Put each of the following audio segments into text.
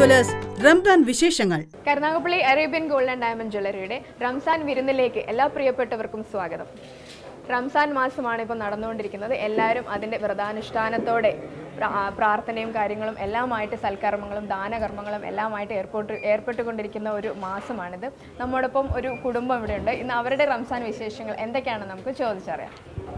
Jewellers Ramzan വിശേഷങ്ങൾ. Karunagappally Arabian gold and diamond ജ്വല്ലറിയുടെ റംസാൻ വിരുന്നിലേക്ക് എല്ലാ പ്രിയപ്പെട്ടവർക്കും സ്വാഗതം. റംസാൻ മാസമാണ് ഇപ്പോൾ നടന്നുകൊണ്ടിരിക്കുന്നത്. എല്ലാവരും അതിൻ്റെ വ്രതാനുഷ്ഠാനത്തോടെ പ്രാർത്ഥനയും കാര്യങ്ങളും എല്ലാമായിട്ട് സൽക്കർമ്മങ്ങളും ദാനകർമ്മങ്ങളും എല്ലാമായിട്ട് ഏർപ്പെട്ടുകൊണ്ടിരിക്കുന്ന ഒരു മാസമാണിത്. നമ്മോടൊപ്പം ഒരു കുടുംബം ഇവിടെയുണ്ട്. ഇന്ന് അവരുടെ റംസാൻ വിശേഷങ്ങൾ എന്തൊക്കെയാണെന്ന് നമുക്ക് ചോദിച്ചറിയാം.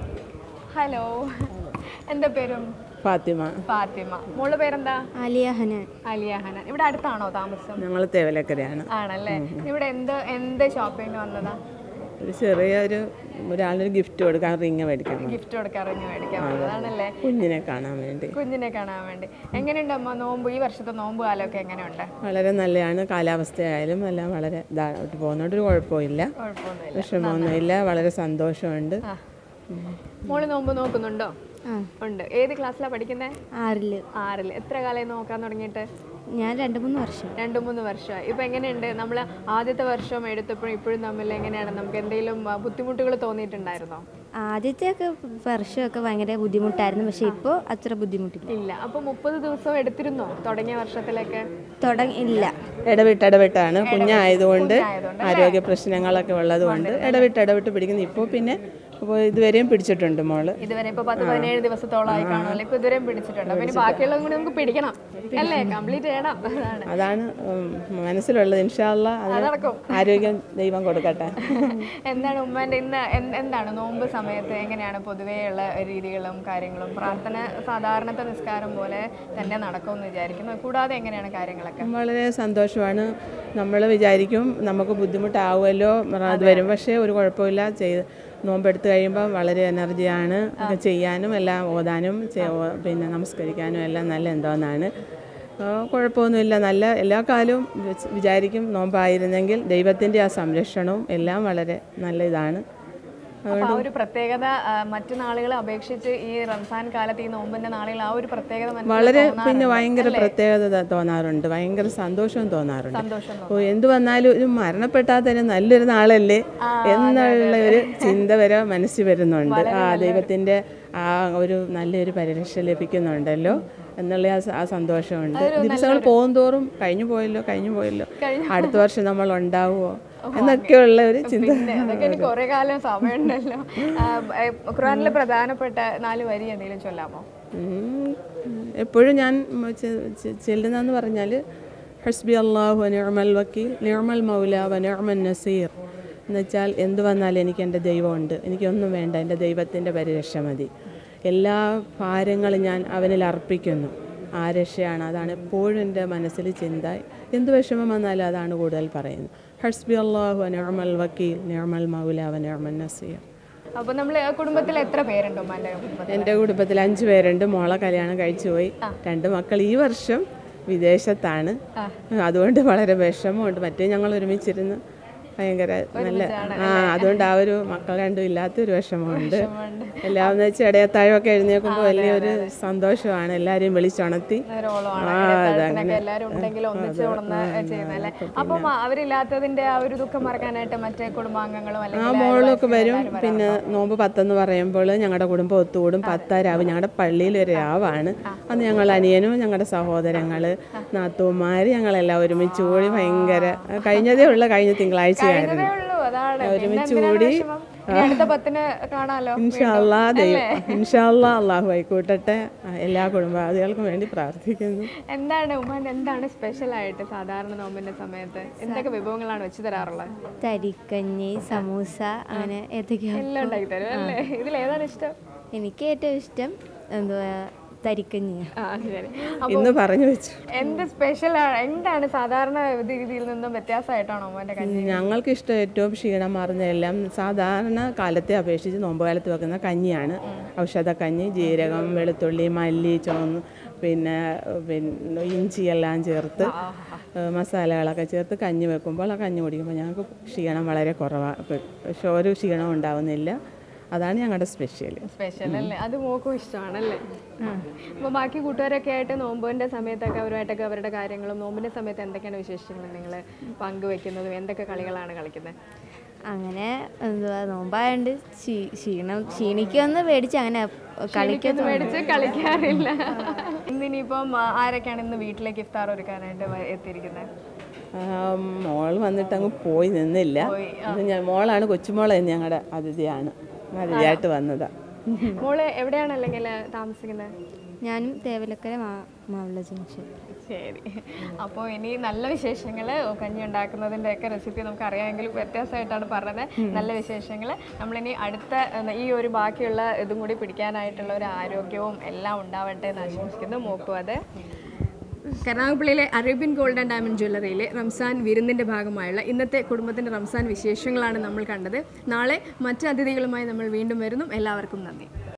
ഹലോ, എൻ്റെ പേരും ഫാത്തിമ. മോളുടെ പേരെന്താ? ആലിയ ഹനാൻ. ഇവിടെ അടുത്താണോ താമസം? ഞങ്ങൾ തേവലക്കരയാണ്. ആണല്ലേ. ഇവിടെ എന്ത് ഷോപ്പിംഗ് വന്നതാ? ഒരു ചെറിയൊരു ഒരാളൊരു ഗിഫ്റ്റ് കൊടുക്കാൻ റിങ് മേടിക്കണം. ഗിഫ്റ്റ് കൊടുക്കാൻ റിങ് മേടിക്കാൻ വന്നതാണല്ലേ? കുഞ്ഞിനെ കാണാൻ വേണ്ടി. എങ്ങനെയുണ്ട് അമ്മ നോമ്പ്? ഈ വർഷത്തെ നോമ്പ് കാലമൊക്കെ എങ്ങനെയുണ്ട്? വളരെ നല്ലതാണ്. കാലാവസ്ഥയായാലും എല്ലാം വളരെ ഇതായിട്ട് പോകുന്നുണ്ട്. ഒരു കുഴപ്പമില്ല, വിഷമമൊന്നുമില്ല. വളരെ സന്തോഷമുണ്ട്. മോള് നോമ്പ് നോക്കുന്നുണ്ടോ? ഉണ്ട്. ഏത് ക്ലാസ്സിലാണ് പഠിക്കുന്നത്? 6. എത്ര കാലമായി നോക്കാൻ തുടങ്ങിയിട്ട്? ഞാൻ 2-3 വർഷമായി. ഇപ്പൊ എങ്ങനെയുണ്ട്? നമ്മൾ ആദ്യത്തെ വർഷം എടുത്തപ്പോഴും ഇപ്പോഴും തമ്മിൽ എങ്ങനെയാണ്? നമുക്ക് എന്തെങ്കിലും ബുദ്ധിമുട്ടുകൾ തോന്നിയിട്ടുണ്ടായിരുന്നോ? ആദ്യത്തെ വർഷമൊക്കെ ഭയങ്കര ബുദ്ധിമുട്ടായിരുന്നു, പക്ഷെ ഇപ്പോൾ അത്ര ബുദ്ധിമുട്ടില്ല. അപ്പൊ 30 ദിവസം എടുത്തിരുന്നോ തുടങ്ങിയ വർഷത്തിലേക്ക്? ഇല്ല, ഇടവിട്ടാണ്. കുഞ്ഞായതുകൊണ്ട് ആരോഗ്യ പ്രശ്നങ്ങളൊക്കെ ഉള്ളത് കൊണ്ട് ഇടവിട്ട് പിടിക്കുന്നു. ഇപ്പോൾ പിന്നെ ഇതുവരെയും പിടിച്ചിട്ടുണ്ട് മോള്. ഇതുവരെ ഇപ്പൊ 10-17 ദിവസത്തോളമായി കാണുമല്ലോ. ഇപ്പൊ ഇതുവരെയും പിടിച്ചിട്ടുണ്ട്. അപ്പൊ ഇനി ബാക്കിയുള്ളതും കൂടി നമുക്ക് പിടിക്കണം അല്ലേ? കംപ്ലീറ്റ് ചെയ്യണം. അതാണ് മനസ്സിലുള്ളത്. ഇൻഷാ അല്ലാഹ് നടക്കും. ആരോഗ്യം ദൈവം കൊടുക്കട്ടെ. എന്താണ് ഉമ്മാന്റെ ഇന്ന് എന്താണ് നോമ്പ് സമയത്ത് എങ്ങനെയാണ് പൊതുവെയുള്ള രീതികളും കാര്യങ്ങളും? പ്രാർത്ഥന സാധാരണത്തെ നിസ്കാരം പോലെ തന്നെ നടക്കുമെന്ന് വിചാരിക്കുന്നു. കൂടാതെ എങ്ങനെയാണ് കാര്യങ്ങളൊക്കെ? വളരെ സന്തോഷമാണ്. നമ്മൾ വിചാരിക്കും നമുക്ക് ബുദ്ധിമുട്ടാവുമല്ലോ അത് വരും, പക്ഷേ ഒരു കുഴപ്പമില്ല. നോമ്പെടുത്ത് കഴിയുമ്പോൾ വളരെ എനർജിയാണ് ചെയ്യാനും എല്ലാം, ഓതാനും പിന്നെ നമസ്കരിക്കാനും എല്ലാം നല്ല എന്തോന്നാണ്. കുഴപ്പമൊന്നുമില്ല. നല്ല എല്ലാ കാലവും വിചാരിക്കും നോമ്പായിരുന്നെങ്കിൽ ദൈവത്തിൻ്റെ ആ സംരക്ഷണവും എല്ലാം വളരെ നല്ല ഇതാണ്. ഒരു പ്രത്യേകത മറ്റു നാളുകളെ അപേക്ഷിച്ച് ഈ റംസാൻ കാലത്ത് ഈ നോമ്പിന്റെ നാളുകൾ ആ ഒരു പ്രത്യേകത വളരെ പിന്നെ ഭയങ്കര പ്രത്യേകത തോന്നാറുണ്ട്. ഭയങ്കര സന്തോഷവും തോന്നാറുണ്ട്. എന്ത് വന്നാലും ഒരു മരണപ്പെട്ടാൽ തന്നെ നല്ലൊരു നാളല്ലേ എന്നുള്ള ഒരു ചിന്ത വരെ മനസ്സിൽ വരുന്നുണ്ട്. ദൈവത്തിൻ്റെ ആ ഒരു നല്ലൊരു പരിരക്ഷ ലഭിക്കുന്നുണ്ടല്ലോ എന്നുള്ള ആ സന്തോഷമുണ്ട്. ദിവസങ്ങൾ പോകുന്തോറും കഴിഞ്ഞു പോയല്ലോ അടുത്ത വർഷം നമ്മൾ ഉണ്ടാവുമോ എന്നൊക്കെയുള്ള ഒരു ചിന്ത. കുറെ കാലം സമയമുണ്ടല്ലോ. ഖുർആനിലെ പ്രധാനപ്പെട്ട 4 വരി എന്തെങ്കിലും ചൊല്ലാമോ? എപ്പോഴും ഞാൻ ചെല്ലുന്നതെന്ന് പറഞ്ഞാൽ ഹസ്ബി അല്ലാഹു വ നിഅമൽ വക്കീൽ നിഅമൽ മൗല വ നിഅമൻ നസീർ എന്നുവെച്ചാൽ എന്ത് വന്നാലും എനിക്ക് എൻ്റെ ദൈവമുണ്ട്, എനിക്കൊന്നും വേണ്ട, എൻ്റെ ദൈവത്തിൻ്റെ പരിരക്ഷ മതി. എല്ലാ ഭാരങ്ങളും ഞാൻ അവനിൽ അർപ്പിക്കുന്നു. ആ രക്ഷയാണ്. അതാണ് എപ്പോഴും എൻ്റെ മനസ്സിൽ ചിന്ത. എന്ത് വിഷമം വന്നാലും അതാണ് കൂടുതൽ പറയുന്നത്. ഹസ്ബി അല്ലാഹു വ നിഅമൽ വക്കീൽ നിഅമൽ മൗല വ നിഅമൻ നസീർ. അപ്പോൾ നമ്മൾ കുടുംബത്തിൽ എത്ര പേരുണ്ട്? എൻ്റെ കുടുംബത്തിൽ 5 പേരുണ്ട്. മോളെ കല്യാണം കഴിച്ചു പോയി. 2 മക്കൾ ഈ വർഷം വിദേശത്താണ്. അതുകൊണ്ട് വളരെ വിഷമമുണ്ട്. മറ്റേ ഞങ്ങൾ ഒരുമിച്ചിരുന്ന് ഭയങ്കര നല്ല അതുകൊണ്ട് ആ ഒരു മക്കൾ രണ്ടും ഇല്ലാത്തൊരു വിഷമമുണ്ട്. എല്ലാം എന്ന് വെച്ചാൽ ഇടയത്താഴമൊക്കെ എഴുന്നേൽക്കുമ്പോൾ വലിയൊരു സന്തോഷമാണ്. എല്ലാവരെയും വിളിച്ചുണർത്തി അവരില്ലാത്തതിന്റെ ആ ഒരു ദുഃഖം മറക്കാനായിട്ട് മറ്റേ കുടുംബാംഗങ്ങളും മോളൊക്കെ വരും. പിന്നെ നോമ്പ് 10 എന്ന് പറയുമ്പോൾ ഞങ്ങളുടെ കുടുംബം ഒത്തുകൂടും. 10 രാവ് ഞങ്ങളുടെ പള്ളിയിൽ ഒരു രാവാണ്. അന്ന് ഞങ്ങൾ അനിയനും ഞങ്ങളുടെ സഹോദരങ്ങൾ നാത്തൂമാർ ഞങ്ങളെല്ലാം ഒരുമിച്ച് കൂടി ഭയങ്കര കഴിഞ്ഞതേ ഉള്ള കഴിഞ്ഞ തിങ്കളാഴ്ച ഒരുമിച്ച് കൂടി ഇൻഷാ അല്ലാഹ് അല്ലാഹു ആയിക്കോട്ടെ. എല്ലാ കുടുംബാദികൾക്കും വേണ്ടി പ്രാർത്ഥിക്കുന്നു. എന്താണ് സ്പെഷ്യൽ ആയിട്ട് സാധാരണ നോമ്പിന്റെ സമയത്ത് എന്തൊക്കെ വിഭവങ്ങളാണ് വെച്ച് തരാറുള്ളത്? തരിക്കഞ്ഞി, സമൂസ, അങ്ങനെ ഏതൊക്കെയാ എല്ലാം ഉണ്ടാക്കി തരും അല്ലേ? ഇതിൽ ഏതാണ് ഇഷ്ടം? എനിക്ക് ഏറ്റവും ഇഷ്ടം തരിക്കഞ്ഞി. ഇന്ന് പറഞ്ഞു വെച്ചു. എന്ത് സ്പെഷ്യൽ എന്താണ് സാധാരണ രീതിയിൽ നിന്നും വ്യത്യാസമായിട്ടാണോ മോന്റെ കഞ്ഞി? ഞങ്ങൾക്ക് ഇഷ്ടം ഏറ്റവും ക്ഷീണം മാറുന്നതെല്ലാം സാധാരണ കാലത്തെ അപേക്ഷിച്ച് നോമ്പ് കാലത്ത് വെക്കുന്ന കഞ്ഞിയാണ്. ഔഷധ കഞ്ഞി, ജീരകം, വെളുത്തുള്ളി, മല്ലി, ചുവന്ന് പിന്നെ ഇഞ്ചി എല്ലാം ചേർത്ത് മസാലകളൊക്കെ ചേർത്ത് കഞ്ഞി വെക്കുമ്പോൾ ആ കഞ്ഞി കുടിക്കുമ്പോൾ ഞങ്ങൾക്ക് ക്ഷീണം വളരെ കുറവാണ്. ഒരു ക്ഷീണവും ഉണ്ടാവുന്നില്ല. അതാണ് ഞങ്ങളുടെ സ്പെഷ്യൽ അല്ലേ? അത് മോക്കും ഇഷ്ടമാണല്ലേ? അപ്പോൾ ബാക്കി കൂട്ടുകാരൊക്കെ ആയിട്ട് നോമ്പിൻ്റെ സമയത്തൊക്കെ അവരുമായിട്ടൊക്കെ അവരുടെ കാര്യങ്ങളും നോമ്പിൻ്റെ സമയത്ത് എന്തൊക്കെയാണ് വിശേഷങ്ങൾ നിങ്ങൾ പങ്കുവെക്കുന്നതും എന്തൊക്കെ കളികളാണ് കളിക്കുന്നത്? അങ്ങനെ എന്തുവാ നോമ്പായോണ്ട് ക്ഷീണിക്കുമെന്ന് പേടിച്ച് അങ്ങനെ കളിക്കുന്നു. മേടിച്ച് കളിക്കാറില്ല. ഇന്നിനിയിപ്പം ആരൊക്കെയാണ് ഇന്ന് വീട്ടിലേക്ക് ഇഫ്താർ ഒരുക്കാനായിട്ട് എത്തിയിരിക്കുന്നത്? മോൾ വന്നിട്ട് അങ്ങ് പോയി നിന്നില്ല. മോളാണ്, കൊച്ചുമോളെ ഞങ്ങളുടെ അതിഥിയായിട്ട് വന്നതാണ്. മോള് എവിടെയാണ് അല്ലെങ്കിൽ താമസിക്കുന്നത്? ഞാനും തേവലക്കര മാവിള ജംഗ്ഷൻ. ശരി. അപ്പോൾ ഇനി നല്ല വിശേഷങ്ങൾ, കഞ്ഞി ഉണ്ടാക്കുന്നതിൻ്റെ ഒക്കെ റെസിപ്പി നമുക്ക് അറിയാമെങ്കിലും വ്യത്യാസമായിട്ടാണ് പറഞ്ഞത്. നല്ല വിശേഷങ്ങൾ നമ്മളിനി അടുത്ത ഈ ഒരു ബാക്കിയുള്ള ഇതും കൂടി പിടിക്കാനായിട്ടുള്ള ഒരു ആരോഗ്യവും എല്ലാം ഉണ്ടാവട്ടെ എന്ന് ആശംസിക്കുന്നു. മോക്കും അത് കരുനാഗപ്പള്ളിയിലെ അറേബ്യൻ ഗോൾഡ് ആൻഡ് ഡയമണ്ട് ജ്വല്ലറിയിലെ റംസാൻ വിരുന്നിൻ്റെ ഭാഗമായുള്ള ഇന്നത്തെ കുടുംബത്തിൻ്റെ റംസാൻ വിശേഷങ്ങളാണ് നമ്മൾ കണ്ടത്. നാളെ മറ്റ് അതിഥികളുമായി നമ്മൾ വീണ്ടും വരുന്നു. എല്ലാവർക്കും നന്ദി.